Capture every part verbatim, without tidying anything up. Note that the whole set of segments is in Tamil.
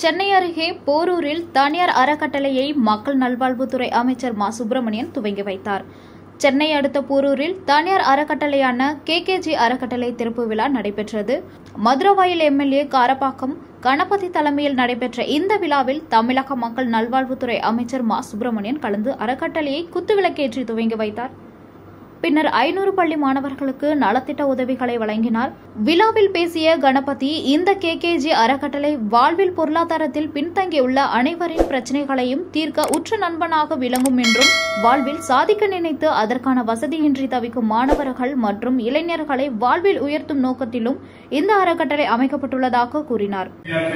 சென்னை அருகே போரூரில் தனியார் அறக்கட்டளையை மக்கள் நல்வாழ்வுத்துறை அமைச்சர் மா சுப்பிரமணியன் துவங்கி வைத்தார். சென்னை அடுத்த போரூரில் தனியார் அறக்கட்டளையான கே கே ஜி அறக்கட்டளை திறப்பு விழா நடைபெற்றது. Maduravoyal M L A Karapakkam Ganapathi தலைமையில் நடைபெற்ற இந்த விழாவில் தமிழக மக்கள் நல்வாழ்வுத்துறை அமைச்சர் மா சுப்பிரமணியன் கலந்து அறக்கட்டளையை குத்துவிளக்கேற்றி துவங்கி வைத்தார். பின்னர் ஐநூறு பள்ளி மாணவர்களுக்கு நலத்திட்ட உதவிகளை வழங்கினார். விழாவில் பேசிய கணபதி, இந்த கே கே ஜி அறக்கட்டளை வாழ்வில் பொருளாதாரத்தில் பின்தங்கியுள்ள அனைவரின் பிரச்சினைகளையும் தீர்க்க உற்ற நண்பனாக விளங்கும் என்றும், வாழ்வில் சாதிக்க நினைத்து அதற்கான வசதியின்றி தவிக்கும் மாணவர்கள் மற்றும் இளைஞர்களை வாழ்வில் உயர்த்தும் நோக்கத்திலும் இந்த அறக்கட்டளை அமைக்கப்பட்டுள்ளதாக கூறினார்.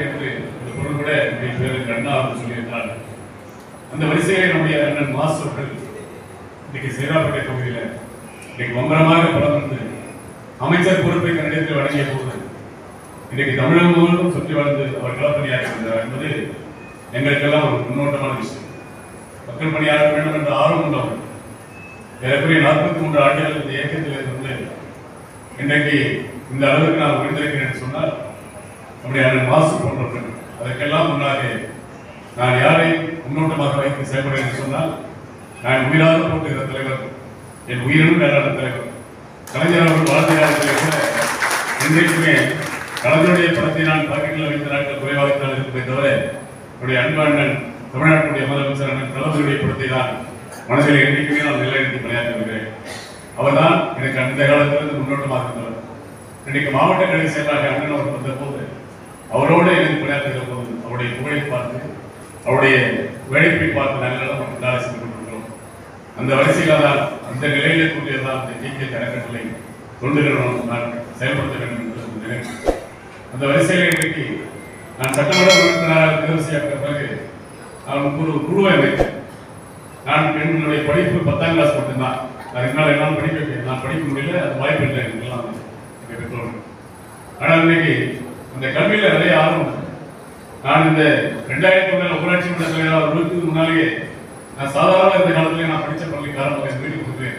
அமைச்சர் பொறுப்பை கண்டித்து வழங்கிய போது இன்றைக்கு தமிழகம் முழுவதும் சுற்றி வாழ்ந்து அவர் களப்பணியாற்றுகிறார் என்பது எங்களுக்கெல்லாம் ஒரு முன்னோட்டமான விஷயம். மக்கள் பணியாற்ற வேண்டும் என்ற ஆர்வம் உள்ளவர் ஏறக்குறைய நாற்பத்தி மூன்று ஆண்டுகள் இந்த இயக்கத்தில் இருந்து இன்றைக்கு இந்த அளவுக்கு நான் உயர்ந்திருக்கிறேன் என்று சொன்னால் நம்முடைய அண்ணன் மாசு போன்றவர்கள். அதற்கெல்லாம் முன்னாக நான் யாரை முன்னோட்டமாக வைத்து செயல்படுவேன் என்று சொன்னால், நான் உயிராக போட்டுகிற தலைவர், என் உயிரினும் மேலான தலைவர் கலைஞர் அவர்கள் வாழ்ந்த காலத்திலே கூட இன்றைக்குமே கலைஞருடைய படத்தை நான் பாக்கெட்டில் வைத்த நாட்கள் குறைவாகத்தான் இருப்பதை தவிர, என்னுடைய அன்பாண்ணன் தமிழ்நாட்டுடைய முதலமைச்சர் அண்ணன் தளபதியுடைய படத்தை தான் மனதில் என்றைக்குமே நான் நிலைநிறுத்தி பணியாற்றி வருகிறேன். அவர் தான் எனக்கு அந்த காலத்திலிருந்து முன்னோட்டமாக இருந்தவர். இன்றைக்கு மாவட்ட கழக செயலாளர் அண்ணன் அவர் வந்த போது அவரோடு எனக்கு பணியாற்றுகிற போது அவருடைய புகழை பார்த்து அவருடைய உழைப்பை பார்த்து நாங்கள் வேலை செய்து கொண்டிருக்கிறோம். அந்த வரிசையில் தான் அந்த நிலையிலே கூடியதான் அந்த கே கே அறக்கட்டளை தொண்டுகளும் நான் செயல்படுத்த வேண்டும் என்று நினைக்கிறேன். அந்த வரிசையில் இன்றைக்கு நான் சட்டமன்ற உறுப்பினராக தேர்வு செய்யப்பட்ட பிறகு நான் ஒரு குழுவை வைத்தேன். நான் என்னுடைய படிப்பு பத்தாம் கிளாஸ் மட்டும்தான். அதுக்கு மேலே என்னால் படிக்க நான் படிக்க முடியல, அது வாய்ப்பு இல்லை எல்லாம் பெற்றோர்கள். ஆனால் இன்னைக்கு அந்த கல்வியில் நிறைய ஆர்வம். நான் இந்த ரெண்டாயிரத்தி ஒன்றில் ஊராட்சி மன்ற தலைவராக வருவதற்கு முன்னாலேயே நான் சாதாரண இந்த காலத்திலே நான் படித்த பள்ளி காரணமாக வீட்டுக்கு கொடுத்தேன்.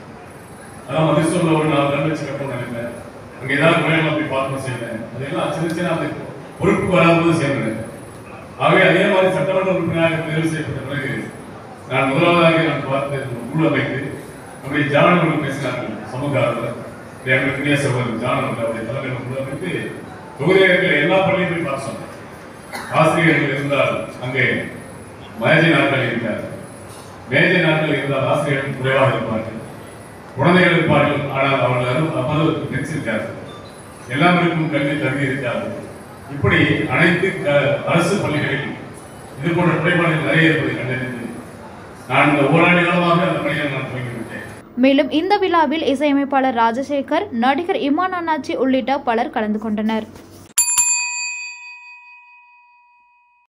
அதான் மதிசூரில் ஒரு நாலு ரெண்டு வச்சு கட்டணும் நினைப்பேன். அங்கே ஏதாவது முறையெல்லாம் போய் பார்க்கணும் செய்வேன். அதெல்லாம் சின்ன சின்ன அந்த பொறுப்பு வராதபோது சேர்ந்தேன். ஆகவே அதே மாதிரி சட்டமன்ற உறுப்பினராக தேர்வு செய்யப்பட்ட பிறகு நான் முதலாவதாக நான் பார்த்து குழு அமைத்து நம்முடைய ஜானவர்கள் பேசினார்கள். சமூக ஆர்வலர் எங்களுடைய சகோதரர் ஜானவர்கள் அவருடைய தலைமையில் குழு அமைத்து தொகுதியில் இருக்கிற எல்லா பள்ளியும் போய் பார்க்க சொன்னேன். ஆசிரியர்கள் இருந்தால் அங்கே மேஜை நாட்கள் இருக்கிறார். மேஜை நாட்கள் இருந்தால் ஆசிரியர்கள் குறைவாக இருப்பார்கள், குழந்தைகள் இருப்பார்கள். ஆனால் அவர்கள் அமர்வுக்கு பெற்றிருக்கார்கள். எல்லாருக்கும் கல்வி தகுதி இருக்காது. இப்படி அனைத்து அரசு பள்ளிகளில் இது போன்ற குறைபாடுகள் நிறைய இருப்பதை கண்டறிந்து நான் இந்த ஓராண்டு காலமாக அந்த பணியை நான் துவங்கிவிட்டேன். மேலும் இந்த விழாவில் இசையமைப்பாளர் ராஜசேகர், நடிகர் இமான் அண்ணாச்சி உள்ளிட்ட பலர் கலந்து கொண்டனர்.